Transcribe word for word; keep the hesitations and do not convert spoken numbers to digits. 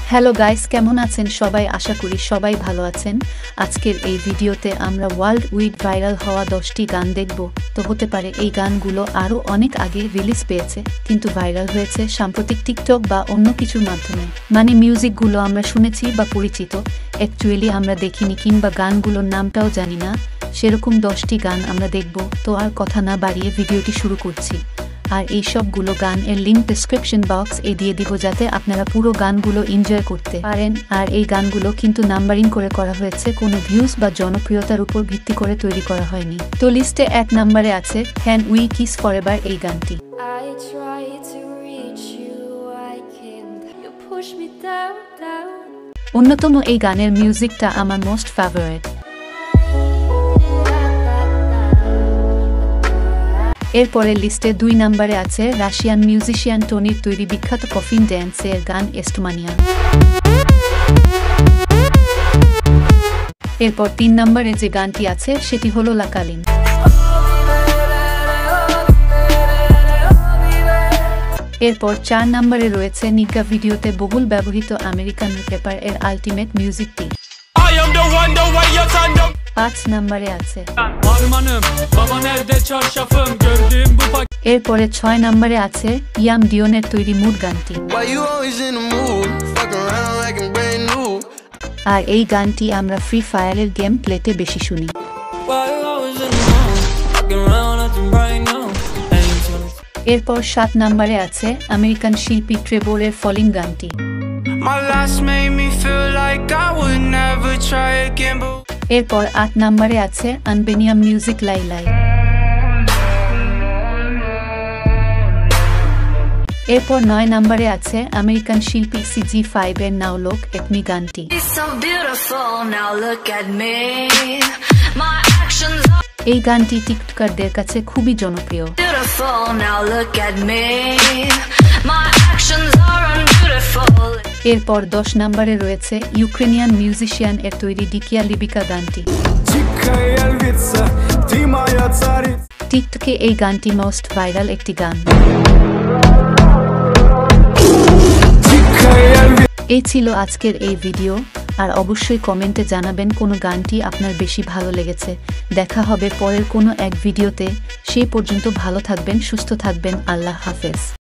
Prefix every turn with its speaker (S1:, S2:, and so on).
S1: Hello guys, কেমন আছেন সবাই? আশা করি সবাই ভালো আছেন। আজকের এই ভিডিওতে আমরা ওয়ার্ল্ড উইড ভাইরাল হওয়া দশটি গান দেখব। তো হতে পারে এই গানগুলো আরও অনেক আগে রিলিজ পেয়েছে, কিন্তু ভাইরাল হয়েছে সাম্প্রতিক টিকটক বা অন্য কিছুর মাধ্যমে। মানে মিউজিকগুলো আমরা শুনেছি বা পরিচিত, অ্যাকচুয়ালি আমরা দেখিনি কিংবা গানগুলোর নামটাও জানি না। সেরকম দশটি গান আমরা দেখব। তো আর কথা না বাড়িয়ে ভিডিওটি শুরু করছি। আর এই সবগুলো গান এর লিঙ্ক ডেসক্রিপশন বক্স এ দিয়ে দিব, যাতে আপনারা পুরো গানগুলো এনজয় করতে পারেন। আর এই গানগুলো কিন্তু নাম্বারিং করে করা হয়েছে, কোনো ভিউজ বা জনপ্রিয়তার উপর ভিত্তি করে তৈরি করা হয়নি। তো লিস্টে এক নম্বরে আছে ক্যান উই কিস ফরএভার এই গানটি। অন্যতম এই গানের মিউজিকটা আমার মোস্ট ফেভারিট। এরপরের লিস্টে দুই নম্বরে আছে রাশিয়ান মিউজিশিয়ান টনির তৈরি বিখ্যাত কফিন ড্যান্সের গান এস্টোমানিয়া। এরপর তিন নম্বরে যে গানটি আছে সেটি হলো লাকালিন। এরপর চার নম্বরে রয়েছে নিকা ভিডিওতে বহুল ব্যবহৃত আমেরিকান র্যাপার এর আলটিমেট মিউজিকটি। পাঁচ নম্বরে আছে। এরপরে ছয় নম্বরে আছে ইয়াম ডিওনের তৈরি মুড গানটি। আর এই গানটি আমরা ফ্রি ফায়ারের গেম প্লেতে বেশি শুনি। এরপর সাত নম্বরে আছে আমেরিকান শিল্পী ট্রেভরের ফলিং গানটি। এরপর আট নম্বরে আছে আনবেনিয়াম মিউজিক লাই লাই। এরপর নয় নম্বরে আছে আমেরিকান শিল্পী সিজি ফাইভ এর নাও লোক একমি গানটি। এই গানটি টিকটকারদের কাছে খুবই জনপ্রিয়। এরপর দশ নম্বরে রয়েছে ইউক্রেনিয়ান মিউজিশিয়ান এর তৈরি ডিকায়া লাভিকা গানটি। টিকটকে এই গানটি মোস্ট ভাইরাল একটি গান। এই ছিল আজকের এই ভিডিও। আর অবশ্যই কমেন্টে জানাবেন কোন গানটি আপনার বেশি ভালো লেগেছে। দেখা হবে পরের কোনো এক ভিডিওতে। সেই পর্যন্ত ভালো থাকবেন, সুস্থ থাকবেন। আল্লাহ হাফেজ।